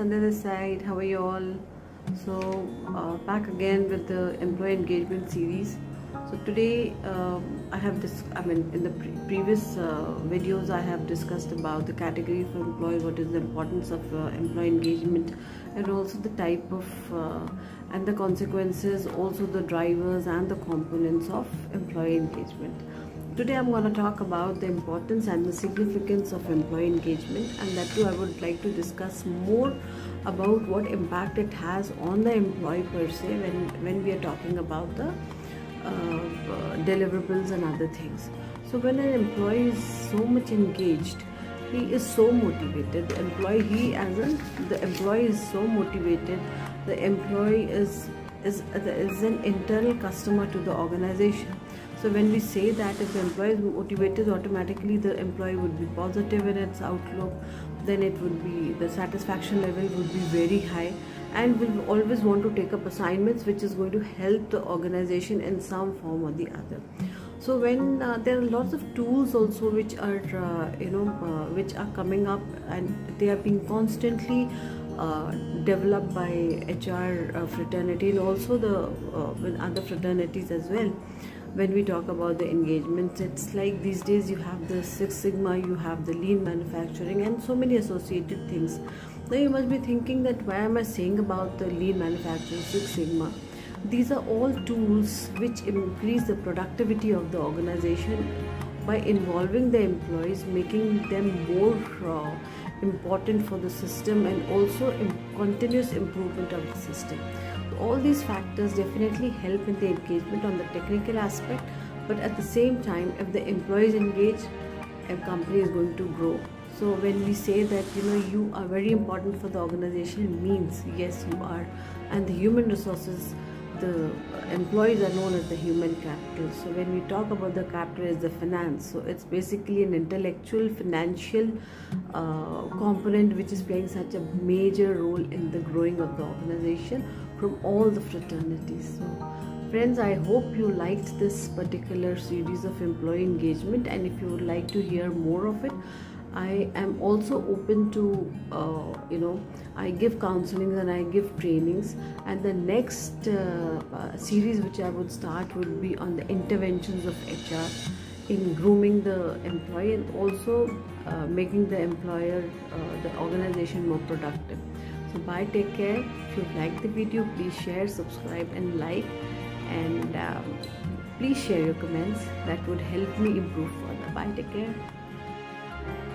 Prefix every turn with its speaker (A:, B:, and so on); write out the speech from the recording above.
A: Sunday this side. How are you all? So back again with the employee engagement series. So today I have this. In the previous videos I have discussed about the category for employee, what is the importance of employee engagement, and also the type of and the consequences, also the drivers and the components of employee engagement. Today I'm going to talk about the importance and the significance of employee engagement, and that too I would like to discuss more about what impact it has on the employee per se when we are talking about the deliverables and other things. So when an employee is so much engaged, he is so motivated. The employee is so motivated. The employee is an internal customer to the organization. So when we say that if the employee is motivated, automatically the employee would be positive in its outlook, then it would be, the satisfaction level would be very high, and will always want to take up assignments which is going to help the organization in some form or the other. So when there are lots of tools also which are which are coming up, and they are being constantly developed by HR fraternity, and also the with other fraternities as well. When we talk about the engagement, it's like these days you have the Six Sigma, you have the lean manufacturing, and so many associated things. Now you must be thinking that why am I saying about the lean manufacturing, Six Sigma? These are all tools which increase the productivity of the organization by involving the employees, making them more important for the system, and also continuous improvement of the system. All these factors definitely help in the engagement on the technical aspect, but at the same time, if the employees engage, a company is going to grow. So when we say that you are very important for the organization, means yes, you are. And the human resources, the employees are known as the human capital. So when we talk about the capital is the finance, so it's basically an intellectual, financial component which is playing such a major role in the growing of the organization from all the fraternities. So friends, I hope you liked this particular series of employee engagement, and if you would like to hear more of it, I am also open to I give counseling and I give trainings, and the next series which I would start would be on the interventions of HR in grooming the employee, and also making the employer, the organization, more productive. So bye, take care. If you like the video, please share, subscribe and like, and please share your comments. That would help me improve further. Bye, take care.